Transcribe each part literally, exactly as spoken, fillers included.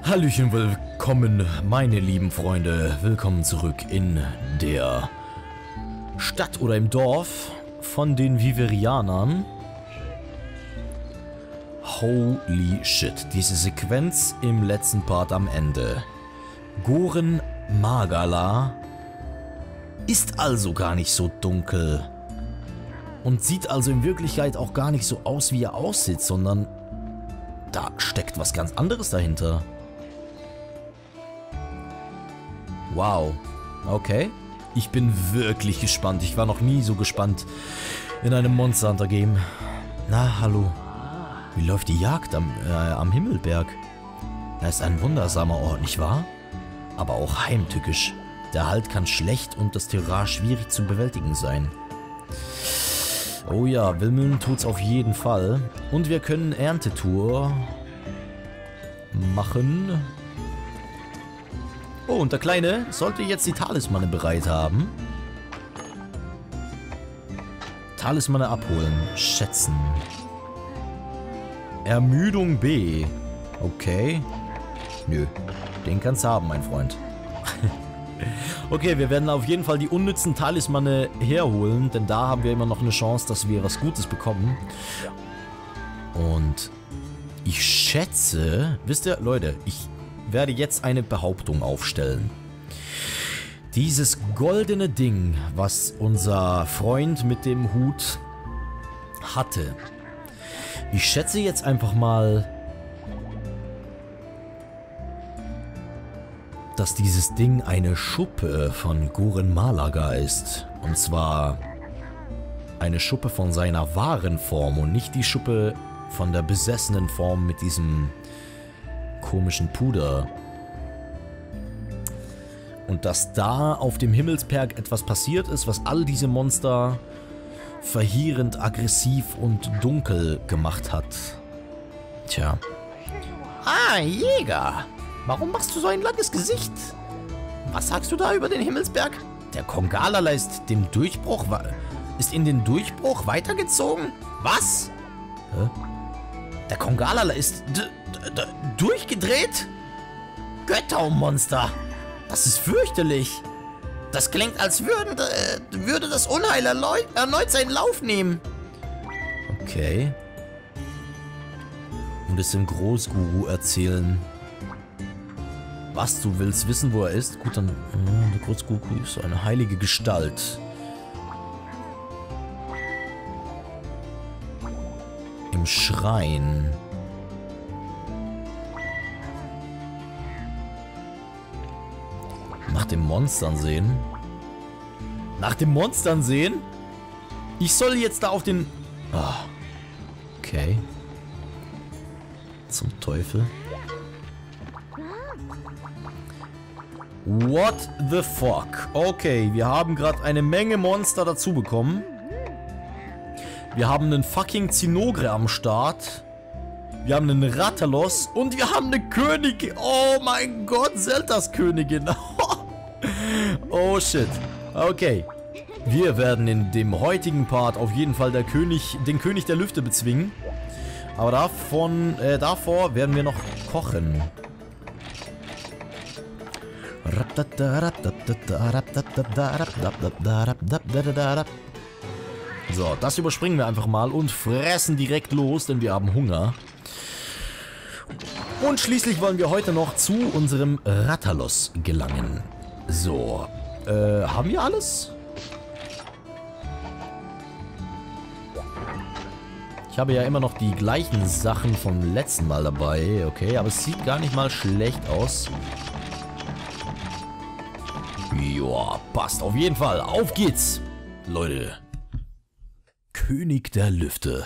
Hallöchen, willkommen, meine lieben Freunde. Willkommen zurück in der Stadt oder im Dorf von den Viverianern. Holy shit, diese Sequenz im letzten Part am Ende. Goren Magala ist also gar nicht so dunkel und sieht also in Wirklichkeit auch gar nicht so aus, wie er aussieht, sondern da steckt was ganz anderes dahinter. Wow, okay. Ich bin wirklich gespannt. Ich war noch nie so gespannt in einem Monster Hunter Game. Na, hallo. Wie läuft die Jagd am, äh, am Himmelberg? Das ist ein wundersamer Ort, nicht wahr? Aber auch heimtückisch. Der Halt kann schlecht und das Terrain schwierig zu bewältigen sein. Oh ja, Wimmeln tut's auf jeden Fall. Und wir können Erntetour machen. Oh, und der Kleine sollte jetzt die Talismane bereit haben. Talismane abholen. Schätzen. Ermüdung B. Okay. Nö. Den kannst du haben, mein Freund. Okay, wir werden auf jeden Fall die unnützen Talismane herholen, denn da haben wir immer noch eine Chance, dass wir was Gutes bekommen. Und ich schätze, wisst ihr, Leute, ich werde jetzt eine Behauptung aufstellen. Dieses goldene Ding, was unser Freund mit dem Hut hatte. Ich schätze jetzt einfach mal, dass dieses Ding eine Schuppe von Goren Malaga ist. Und zwar eine Schuppe von seiner wahren Form und nicht die Schuppe von der besessenen Form mit diesem komischen Puder. Und dass da auf dem Himmelsberg etwas passiert ist, was all diese Monster verheerend, aggressiv und dunkel gemacht hat. Tja. Ah, Jäger! Warum machst du so ein langes Gesicht? Was sagst du da über den Himmelsberg? Der Kongalala ist dem Durchbruch... ist in den Durchbruch weitergezogen? Was? Hä? Der Kongalala ist... durchgedreht? Göttermonster! Das ist fürchterlich! Das klingt, als würden, äh, würde das Unheil erneut, erneut seinen Lauf nehmen. Okay. Und es dem Großguru erzählen. Was, du willst wissen, wo er ist? Gut, dann... Äh, der Großguru ist so eine heilige Gestalt. Im Schrein. Nach dem Monstern sehen? Nach dem Monstern sehen? Ich soll jetzt da auf den... Ah, okay. Zum Teufel. What the fuck? Okay, wir haben gerade eine Menge Monster dazu bekommen. Wir haben einen fucking Zinogre am Start. Wir haben einen Rathalos und wir haben eine Königin. Oh mein Gott, Zeldas Königin. Oh shit. Okay. Wir werden in dem heutigen Part auf jeden Fall der König, den König der Lüfte bezwingen. Aber davon, äh, davor werden wir noch kochen. So, das überspringen wir einfach mal und fressen direkt los, denn wir haben Hunger. Und schließlich wollen wir heute noch zu unserem Rathalos gelangen. So, äh, haben wir alles? Ich habe ja immer noch die gleichen Sachen vom letzten Mal dabei, okay, aber es sieht gar nicht mal schlecht aus. Joa, passt auf jeden Fall. Auf geht's, Leute. König der Lüfte.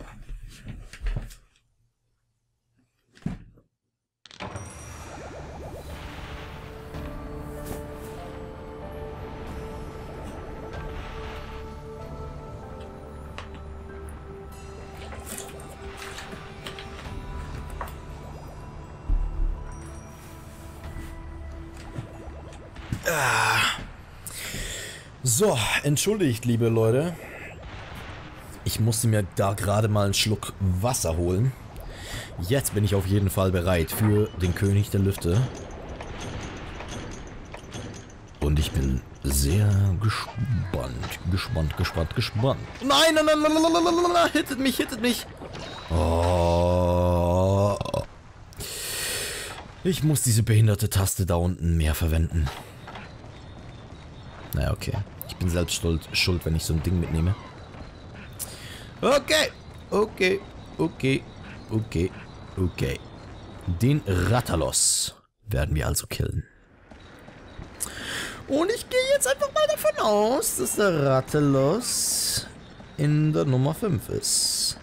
So, entschuldigt, liebe Leute. Ich musste mir da gerade mal einen Schluck Wasser holen. Jetzt bin ich auf jeden Fall bereit für den König der Lüfte. Und ich bin sehr gespannt. Gespannt, gespannt, gespannt. Nein, nein, nein, nein, nein, nein, nein, nein, hittet mich, hittet mich. Oh. Ich muss diese behinderte Taste da unten mehr verwenden. Naja, okay. Ich bin selbst schuld, schuld, wenn ich so ein Ding mitnehme. Okay, okay, okay, okay, okay. Den Rathalos werden wir also killen. Und ich gehe jetzt einfach mal davon aus, dass der Rathalos in der Nummer fünf ist.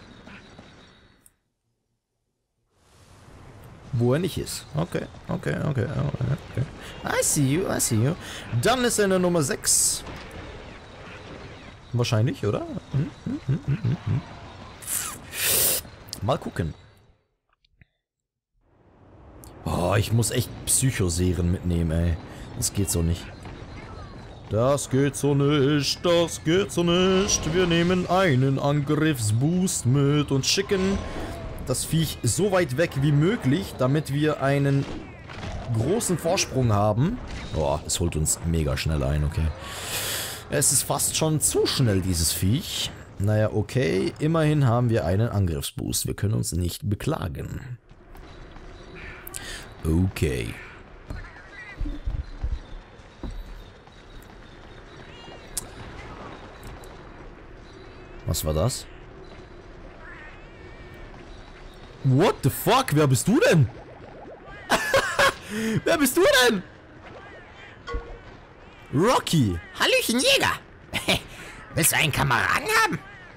Wo er nicht ist. Okay, okay, okay, okay. I see you, I see you. Dann ist er in der Nummer sechs. Wahrscheinlich, oder? Hm, hm, hm, hm, hm. Mal gucken. Oh, ich muss echt Psychoserien mitnehmen, ey. Das geht so nicht. Das geht so nicht, das geht so nicht. Wir nehmen einen Angriffsboost mit und schicken das Viech so weit weg wie möglich, damit wir einen großen Vorsprung haben. Boah, es holt uns mega schnell ein, okay. Es ist fast schon zu schnell, dieses Viech. Naja, okay. Immerhin haben wir einen Angriffsboost. Wir können uns nicht beklagen. Okay. Was war das? What the fuck? Wer bist du denn? Wer bist du denn? Rocky. Hallöchen, Jäger. Willst du einen Kameraden haben?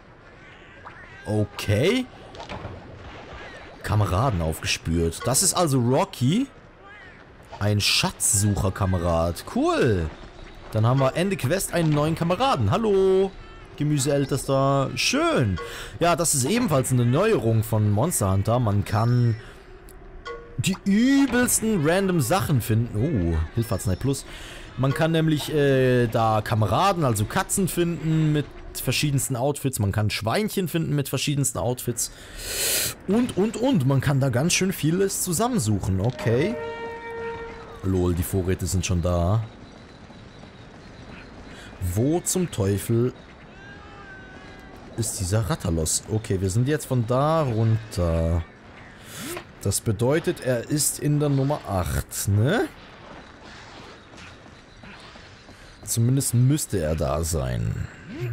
Okay. Kameraden aufgespürt. Das ist also Rocky. Ein Schatzsucher-Kamerad. Cool. Dann haben wir Ende Quest einen neuen Kameraden. Hallo. Gemüseältester. Schön. Ja, das ist ebenfalls eine Neuerung von Monster Hunter. Man kann die übelsten random Sachen finden. Oh, Hilfarznei Plus. Man kann nämlich äh, da Kameraden, also Katzen finden mit verschiedensten Outfits. Man kann Schweinchen finden mit verschiedensten Outfits. Und, und, und. Man kann da ganz schön vieles zusammensuchen. Okay. Lol, die Vorräte sind schon da. Wo zum Teufel ist dieser Rathalos? Okay, wir sind jetzt von da runter. Das bedeutet, er ist in der Nummer acht, ne? Zumindest müsste er da sein.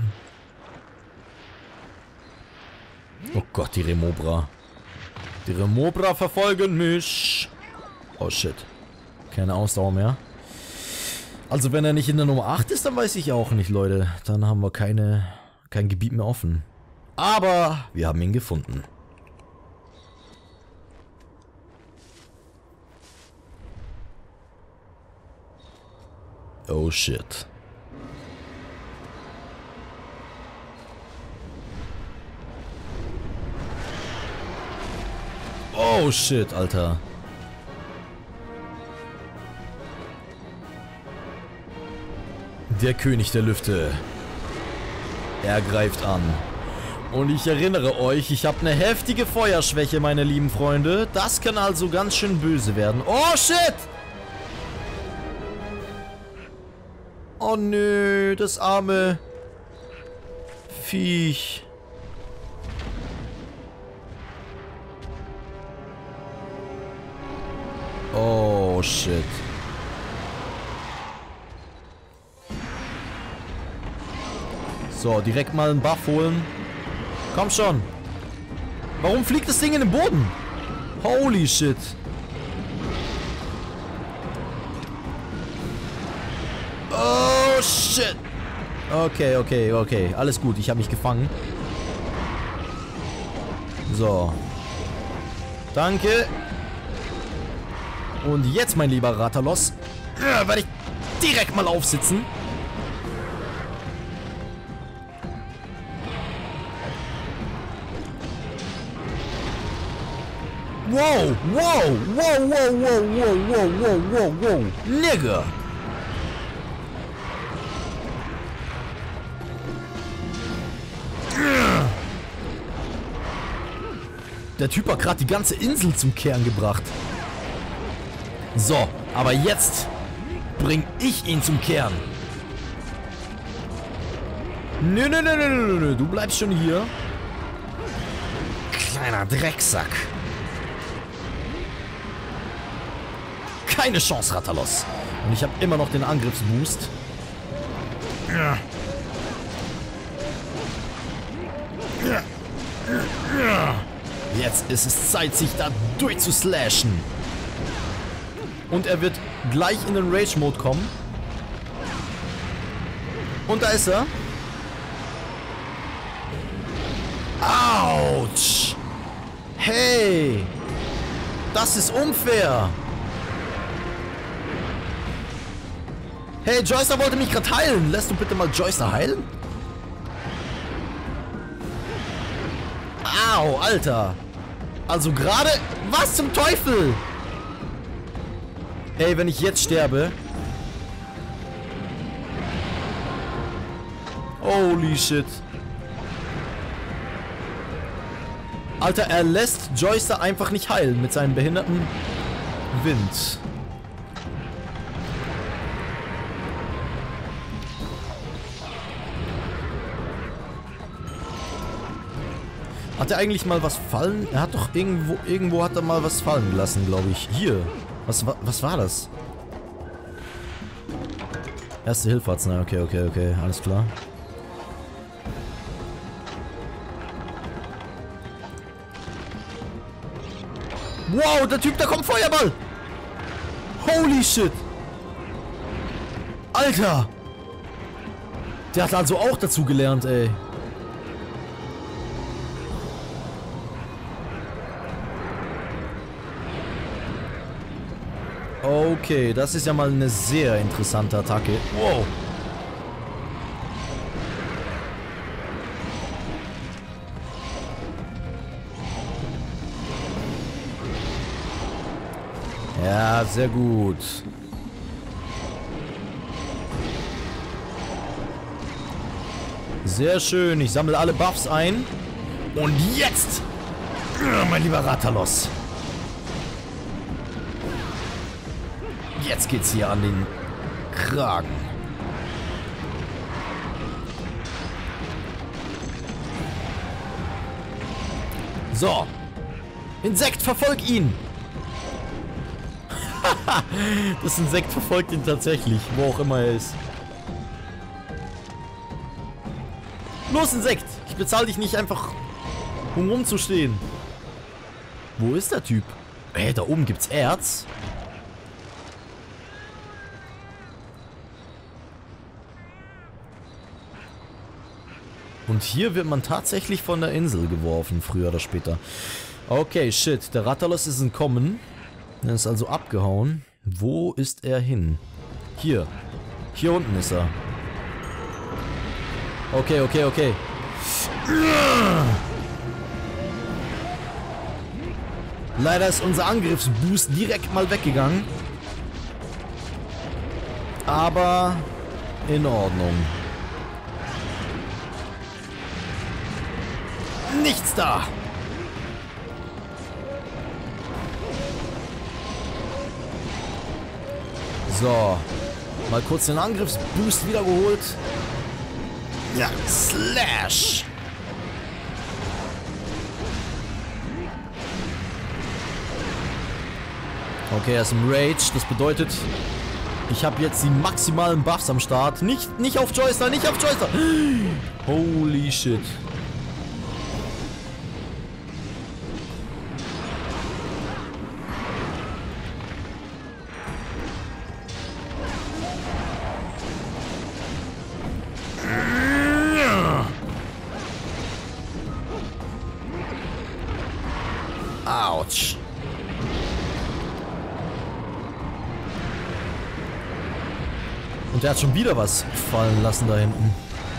Oh Gott, die Remobra. Die Remobra verfolgen mich. Oh shit. Keine Ausdauer mehr. Also wenn er nicht in der Nummer acht ist, dann weiß ich auch nicht, Leute. Dann haben wir keine, kein Gebiet mehr offen. Aber wir haben ihn gefunden. Oh shit. Oh shit, Alter. Der König der Lüfte. Er greift an. Und ich erinnere euch, ich habe eine heftige Feuerschwäche, meine lieben Freunde. Das kann also ganz schön böse werden. Oh shit! Oh nö, das arme Viech. Oh shit. So, direkt mal einen Buff holen. Komm schon. Warum fliegt das Ding in den Boden? Holy shit. Oh shit. Okay, okay, okay. Alles gut, ich habe mich gefangen. So. Danke. Und jetzt, mein lieber Rathalos, äh, werde ich direkt mal aufsitzen. Wow, wow, wow, wow, wow, wow, wow, wow, wow, wow, Nigga. Der Typ hat gerade die ganze Insel zum Kehren gebracht. So, aber jetzt bring ich ihn zum Kehren. Nö, nö, nö, nö, nö, nö, du bleibst schon hier. Kleiner Drecksack. Keine Chance, Rathalos. Und ich habe immer noch den Angriffsboost. Jetzt ist es Zeit, sich da durchzuslashen. Und er wird gleich in den Rage-Mode kommen. Und da ist er. Autsch! Hey! Das ist unfair! Hey, Joyster wollte mich gerade heilen. Lässt du bitte mal Joyster heilen? Au, Alter! Also gerade... Was zum Teufel? Ey, wenn ich jetzt sterbe... Holy shit. Alter, er lässt Joyster einfach nicht heilen mit seinem behinderten Wind. Hat er eigentlich mal was fallen? Er hat doch irgendwo, irgendwo hat er mal was fallen gelassen, glaube ich. Hier. Was, was war das? Erste Hilfe-Arznei. Okay, okay, okay. Alles klar. Wow, der Typ, da kommt Feuerball! Holy shit! Alter! Der hat also auch dazu gelernt, ey. Okay, das ist ja mal eine sehr interessante Attacke. Wow! Ja, sehr gut. Sehr schön. Ich sammle alle Buffs ein. Und jetzt, mein lieber Rathalos. Jetzt geht's hier an den Kragen. So. Insekt, verfolg ihn. Das Insekt verfolgt ihn tatsächlich, wo auch immer er ist. Los, Insekt! Ich bezahle dich nicht einfach, um rumzustehen. Wo ist der Typ? Hey, da oben gibt's Erz. Und hier wird man tatsächlich von der Insel geworfen, früher oder später. Okay, shit. Der Rathalos ist entkommen. Er ist also abgehauen. Wo ist er hin? Hier. Hier unten ist er. Okay, okay, okay. Leider ist unser Angriffsboost direkt mal weggegangen. Aber in Ordnung. Nichts da! So. Mal kurz den Angriffsboost wiedergeholt. Ja, Slash! Okay, er ist im Rage. Das bedeutet, ich habe jetzt die maximalen Buffs am Start. Nicht, nicht auf Joyster, nicht auf Joyster! Holy shit. Autsch. Und der hat schon wieder was fallen lassen da hinten.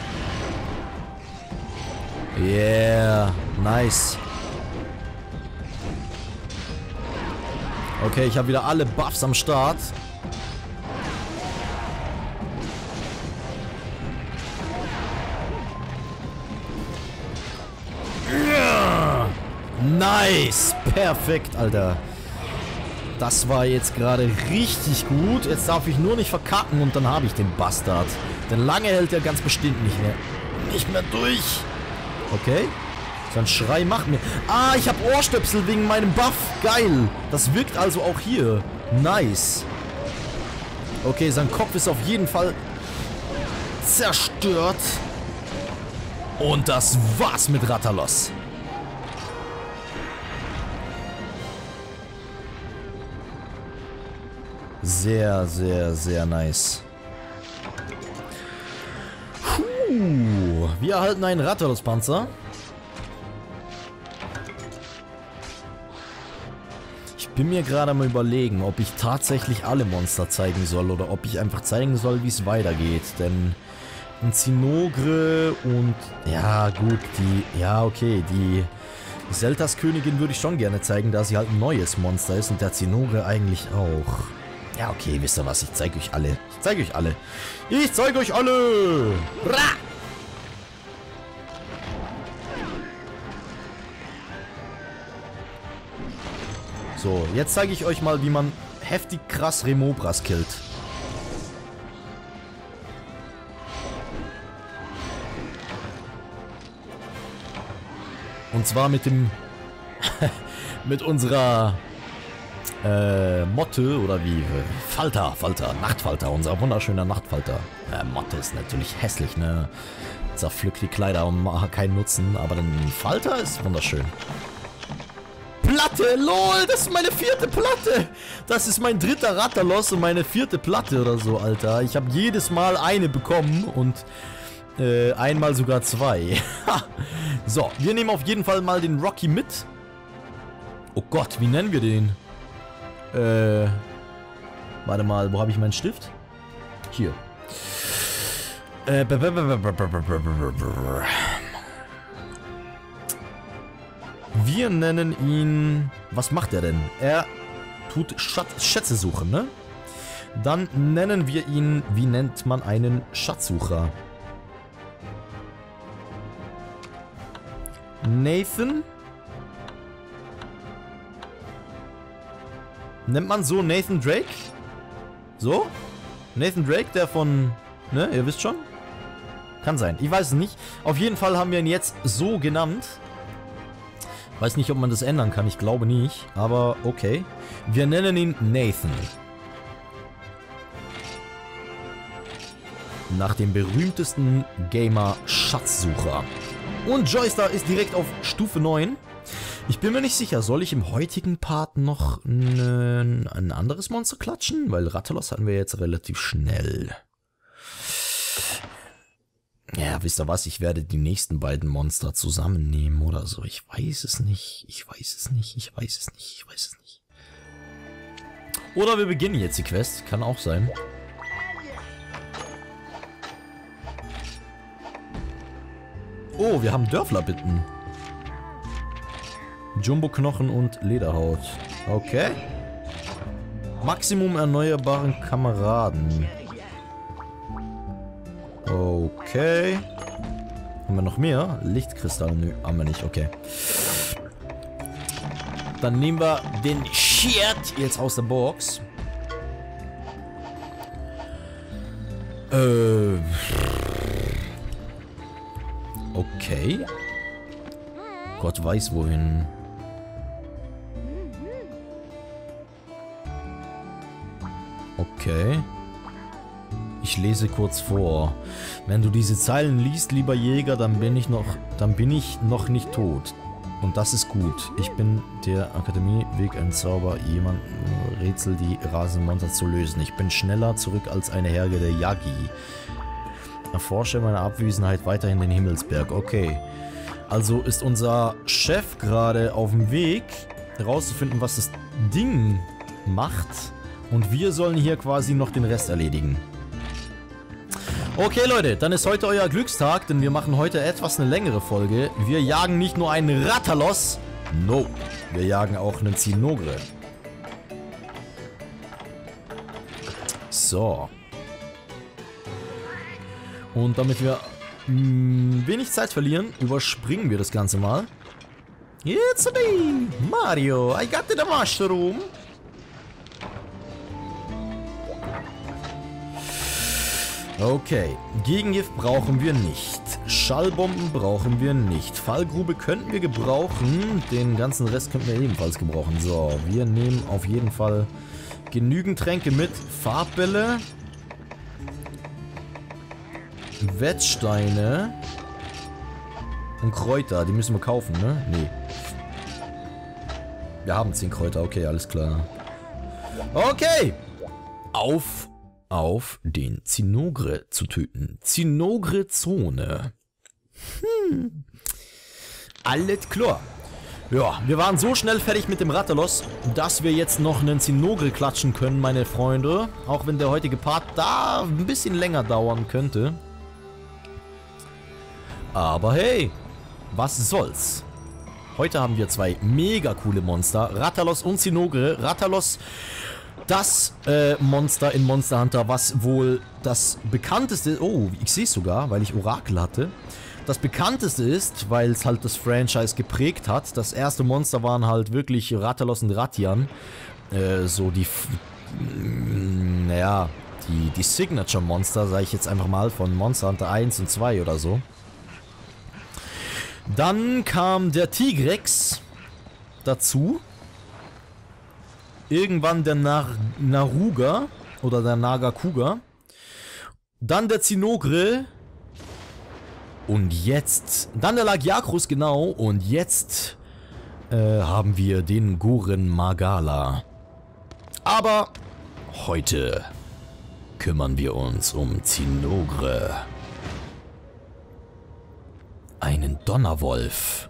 Yeah, nice. Okay, ich habe wieder alle Buffs am Start. Nice! Perfekt, Alter. Das war jetzt gerade richtig gut. Jetzt darf ich nur nicht verkacken und dann habe ich den Bastard. Denn lange hält er ganz bestimmt nicht mehr. Nicht mehr durch. Okay. Sein Schrei macht mir... Ah, ich habe Ohrstöpsel wegen meinem Buff. Geil. Das wirkt also auch hier. Nice. Okay, sein Kopf ist auf jeden Fall zerstört. Und das war's mit Rathalos. Sehr, sehr, sehr nice. Puh. Wir erhalten einen Rathalos-Panzer. Ich bin mir gerade mal überlegen, ob ich tatsächlich alle Monster zeigen soll oder ob ich einfach zeigen soll, wie es weitergeht. Denn ein Zinogre und... Ja, gut, die... Ja, okay, die... Seltas-Königin würde ich schon gerne zeigen, da sie halt ein neues Monster ist und der Zinogre eigentlich auch. Ja, okay, wisst ihr was? Ich zeige euch alle. Ich zeige euch alle. Ich zeige euch alle! Bra! So, jetzt zeige ich euch mal, wie man heftig krass Remobras killt. Und zwar mit dem... mit unserer... Äh, Motte oder wie? Falter, Falter, Nachtfalter, unser wunderschöner Nachtfalter. Äh, Motte ist natürlich hässlich, ne? Zerpflückt die Kleider und hat keinen Nutzen, aber ein Falter ist wunderschön. Platte, lol, das ist meine vierte Platte. Das ist mein dritter Rathalos und meine vierte Platte oder so, Alter. Ich habe jedes Mal eine bekommen und äh, einmal sogar zwei. So, wir nehmen auf jeden Fall mal den Rocky mit. Oh Gott, wie nennen wir den? Äh, warte mal, wo habe ich meinen Stift? Hier. Äh, wir nennen ihn... Was macht er denn? Er tut Schatz, Schätze suchen, ne? Dann nennen wir ihn... Wie nennt man einen Schatzsucher? Nathan? Nennt man so Nathan Drake? So? Nathan Drake, der von... Ne, ihr wisst schon? Kann sein, ich weiß es nicht. Auf jeden Fall haben wir ihn jetzt so genannt. Weiß nicht, ob man das ändern kann, ich glaube nicht. Aber okay. Wir nennen ihn Nathan. Nach dem berühmtesten Gamer-Schatzsucher. Und Joystar ist direkt auf Stufe neun. Ich bin mir nicht sicher, soll ich im heutigen Part noch ein, ein anderes Monster klatschen? Weil Rathalos hatten wir jetzt relativ schnell. Ja, wisst ihr was? Ich werde die nächsten beiden Monster zusammennehmen oder so. Ich weiß es nicht. Ich weiß es nicht. Ich weiß es nicht. Ich weiß es nicht. Oder wir beginnen jetzt die Quest. Kann auch sein. Oh, wir haben Dörflerbitten. Jumbo-Knochen und Lederhaut. Okay. Maximum erneuerbaren Kameraden. Okay. Haben wir noch mehr? Lichtkristall? Nö, haben wir nicht. Okay. Dann nehmen wir den Shit jetzt aus der Box. Äh. Okay. Gott weiß wohin. Okay. Ich lese kurz vor. Wenn du diese Zeilen liest, lieber Jäger, dann bin ich noch, dann bin ich noch nicht tot. Und das ist gut. Ich bin der Akademieweg, ein Zauber, jemanden Rätsel, die Rasenmonster zu lösen. Ich bin schneller zurück als eine Herge der Yagi. Erforsche meine Abwesenheit weiterhin den Himmelsberg. Okay. Also ist unser Chef gerade auf dem Weg, herauszufinden, was das Ding macht. Und wir sollen hier quasi noch den Rest erledigen. Okay, Leute, dann ist heute euer Glückstag, denn wir machen heute etwas eine längere Folge. Wir jagen nicht nur einen Rathalos, no, wir jagen auch einen Zinogre. So. Und damit wir mh, wenig Zeit verlieren, überspringen wir das Ganze mal. It's me, Mario. I got the mushroom. Okay, Gegengift brauchen wir nicht. Schallbomben brauchen wir nicht. Fallgrube könnten wir gebrauchen. Den ganzen Rest könnten wir ebenfalls gebrauchen. So, wir nehmen auf jeden Fall genügend Tränke mit. Farbbälle. Wettsteine. Und Kräuter. Die müssen wir kaufen, ne? Nee. Wir haben zehn Kräuter. Okay, alles klar. Okay. Auf auf den Zinogre zu töten. Zinogre-Zone. Hm. Alles klar. Ja, wir waren so schnell fertig mit dem Rathalos, dass wir jetzt noch einen Zinogre klatschen können, meine Freunde. Auch wenn der heutige Part da ein bisschen länger dauern könnte. Aber hey, was soll's. Heute haben wir zwei mega coole Monster. Rathalos und Zinogre. Rathalos, das äh, Monster in Monster Hunter, was wohl das bekannteste... Oh, ich sehe es sogar, weil ich Orakel hatte. Das bekannteste ist, weil es halt das Franchise geprägt hat. Das erste Monster waren halt wirklich Rathalos und Ratian. Äh, so die... Naja, die, die Signature-Monster, sage ich jetzt einfach mal, von Monster Hunter eins und zwei oder so. Dann kam der Tigrex dazu. Irgendwann der Nar Naruga oder der Nagakuga. Dann der Zinogre. Und jetzt, dann der Lagiacrus, genau. Und jetzt äh, haben wir den Goren Magala. Aber heute kümmern wir uns um Zinogre. Einen Donnerwolf.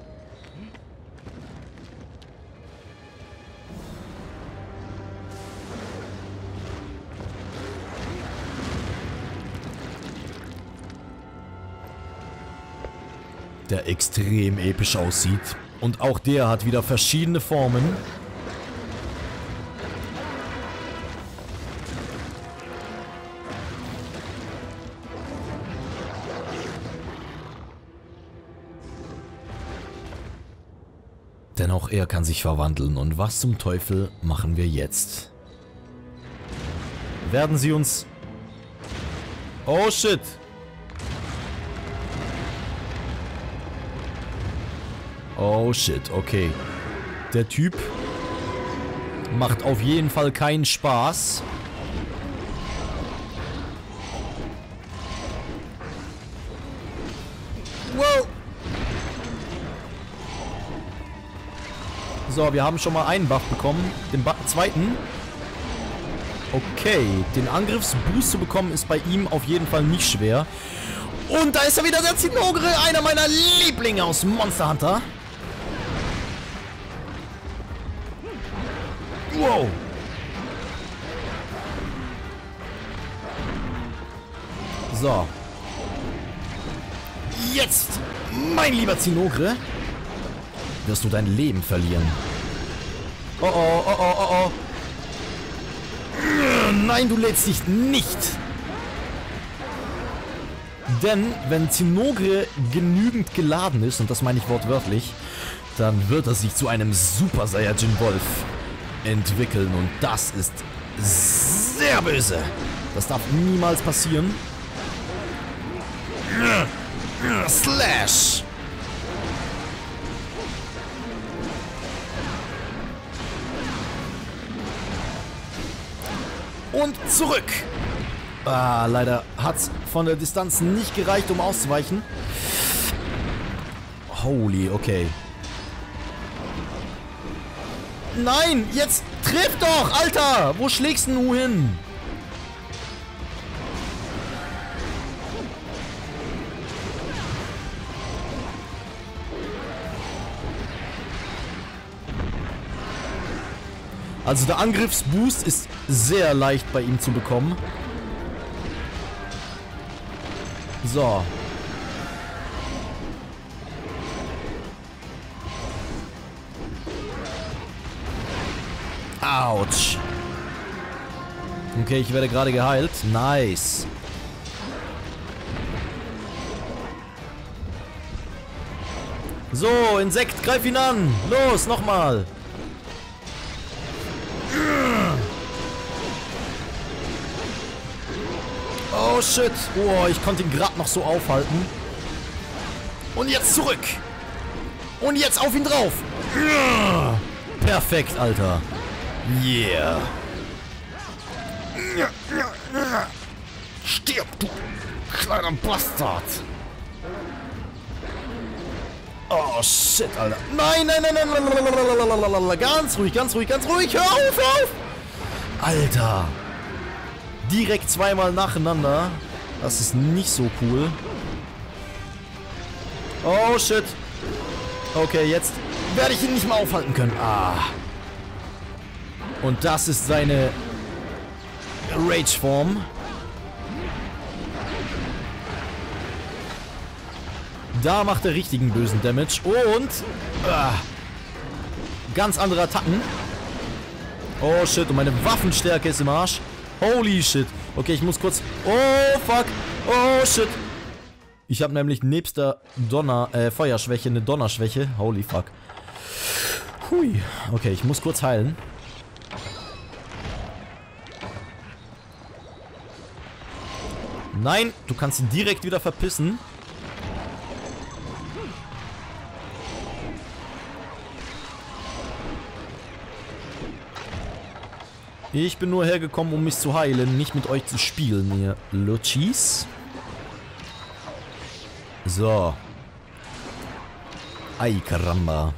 Der extrem episch aussieht. Und auch der hat wieder verschiedene Formen. Denn auch er kann sich verwandeln. Und was zum Teufel machen wir jetzt? Werden sie uns... Oh shit! Oh shit, okay. Der Typ macht auf jeden Fall keinen Spaß. Wow! So, wir haben schon mal einen Buff bekommen. Den ba- zweiten. Okay, den Angriffsboost zu bekommen ist bei ihm auf jeden Fall nicht schwer. Und da ist er wieder, der Zinogre, einer meiner Lieblinge aus Monster Hunter. Wow. So. Jetzt, mein lieber Zinogre, wirst du dein Leben verlieren. Oh oh, oh oh, oh oh. Nein, du lädst dich nicht. Denn wenn Zinogre genügend geladen ist, und das meine ich wortwörtlich, dann wird er sich zu einem Super Saiyajin Wolf entwickeln. Und das ist sehr böse. Das darf niemals passieren. Slash. Und zurück. Ah, leider hat's von der Distanz nicht gereicht, um auszuweichen. Holy, okay. Nein, jetzt triff doch, Alter! Wo schlägst du hin? Also der Angriffsboost ist sehr leicht bei ihm zu bekommen. So. Autsch. Okay, ich werde gerade geheilt. Nice. So, Insekt, greif ihn an. Los, nochmal. Oh shit. Oh, ich konnte ihn gerade noch so aufhalten. Und jetzt zurück. Und jetzt auf ihn drauf. Perfekt, Alter. Yeah. Stirb, du kleiner Bastard. Oh shit, Alter. Nein, nein, nein, nein, nein, nein. Ganz ruhig, ganz ruhig, ganz ruhig. Hör auf, hör auf. Alter. Direkt zweimal nacheinander. Das ist nicht so cool. Oh shit. Okay, jetzt werde ich ihn nicht mehr aufhalten können. Ah. Und das ist seine Rage-Form. Da macht er richtigen bösen Damage. Und ah, ganz andere Attacken. Oh shit, und meine Waffenstärke ist im Arsch. Holy shit. Okay, ich muss kurz... Oh fuck. Oh shit. Ich habe nämlich nebst der Donner, äh, Feuerschwäche eine Donnerschwäche. Holy fuck. Hui. Okay, ich muss kurz heilen. Nein, du kannst ihn direkt wieder verpissen. Ich bin nur hergekommen, um mich zu heilen, nicht mit euch zu spielen, ihr Lutschis. So. Ay, caramba.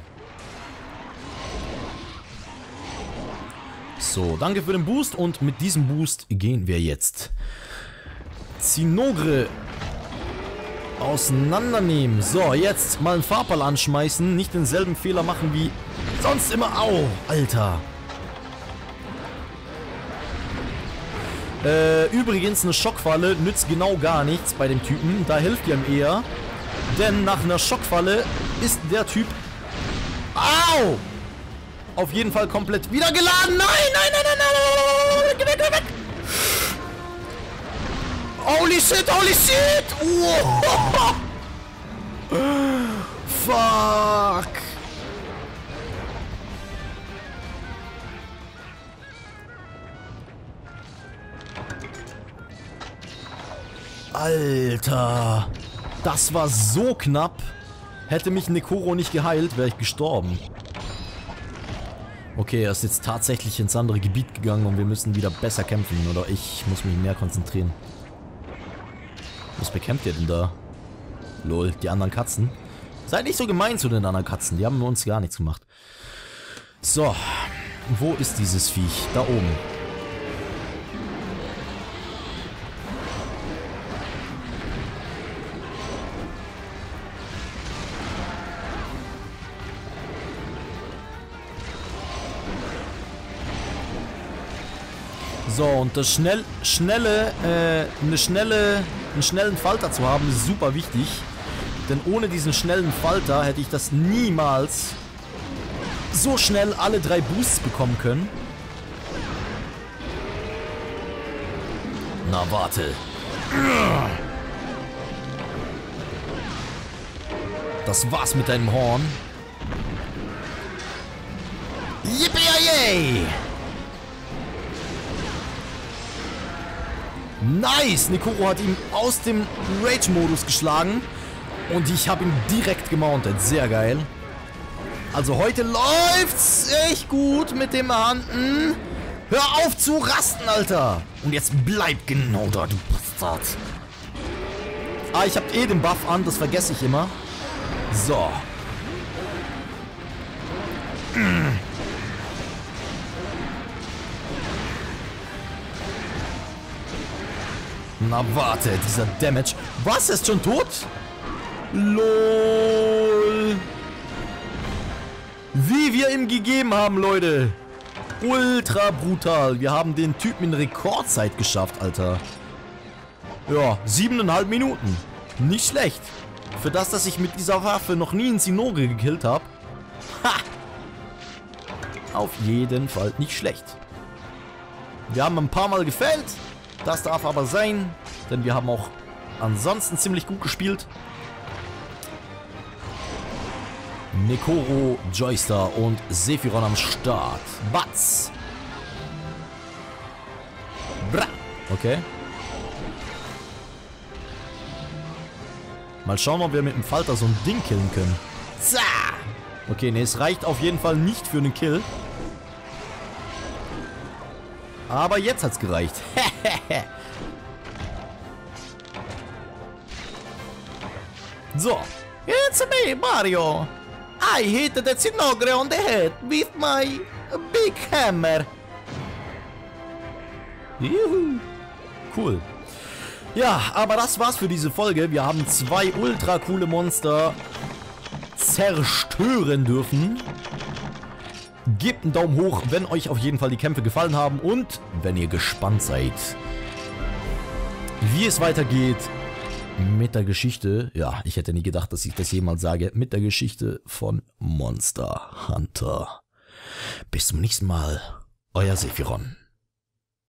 So, danke für den Boost und mit diesem Boost gehen wir jetzt Zinogre auseinandernehmen. So, jetzt mal einen Farbball anschmeißen, nicht denselben Fehler machen wie sonst immer. Au, Alter. Äh, übrigens, eine Schockfalle nützt genau gar nichts bei dem Typen. Da hilft ihr ihm eher. Denn nach einer Schockfalle ist der Typ... Au! Auf jeden Fall komplett wieder geladen. Nein, nein, nein, nein, nein, nein, weg, weg, weg. Holy shit, holy shit. Wow. Fuck. Alter. Das war so knapp. Hätte mich Nekoro nicht geheilt, wäre ich gestorben. Okay, er ist jetzt tatsächlich ins andere Gebiet gegangen und wir müssen wieder besser kämpfen. Oder ich muss mich mehr konzentrieren. Was bekämpft ihr denn da? Lol, die anderen Katzen. Seid nicht so gemein zu den anderen Katzen. Die haben uns gar nichts gemacht. So. Wo ist dieses Viech? Da oben. So, und das schnell, schnelle, äh, eine schnelle, einen schnellen Falter zu haben, ist super wichtig. Denn ohne diesen schnellen Falter hätte ich das niemals so schnell alle drei Boosts bekommen können. Na, warte. Das war's mit deinem Horn. Yippie-yay! Nice! Nekoro hat ihn aus dem Rage-Modus geschlagen. Und ich habe ihn direkt gemountet. Sehr geil. Also heute läuft's echt gut mit dem Handen. Hör auf zu rasten, Alter! Und jetzt bleib genau da, du Bastard. Ah, ich hab eh den Buff an, das vergesse ich immer. So. Mm. Na warte, dieser Damage. Was, ist schon tot? LOL. Wie wir ihm gegeben haben, Leute. Ultra brutal. Wir haben den Typen in Rekordzeit geschafft, Alter. Ja, siebeneinhalb Minuten. Nicht schlecht. Für das, dass ich mit dieser Waffe noch nie einen Zinogre gekillt habe. Ha! Auf jeden Fall nicht schlecht. Wir haben ein paar Mal gefällt. Das darf aber sein, denn wir haben auch ansonsten ziemlich gut gespielt. Nekoro, Joystar und Sephiron am Start. Batz! Bra! Okay. Mal schauen, ob wir mit dem Falter so ein Ding killen können. Zah! Okay, ne, es reicht auf jeden Fall nicht für einen Kill. Aber jetzt hat's gereicht. So. It's me, Mario. I hit the Zinogre on the head with my big hammer. Juhu. Cool. Ja, aber das war's für diese Folge. Wir haben zwei ultra coole Monster zerstören dürfen. Gebt einen Daumen hoch, wenn euch auf jeden Fall die Kämpfe gefallen haben und wenn ihr gespannt seid, wie es weitergeht mit der Geschichte. Ja, ich hätte nie gedacht, dass ich das jemals sage. Mit der Geschichte von Monster Hunter. Bis zum nächsten Mal. Euer Sephiron.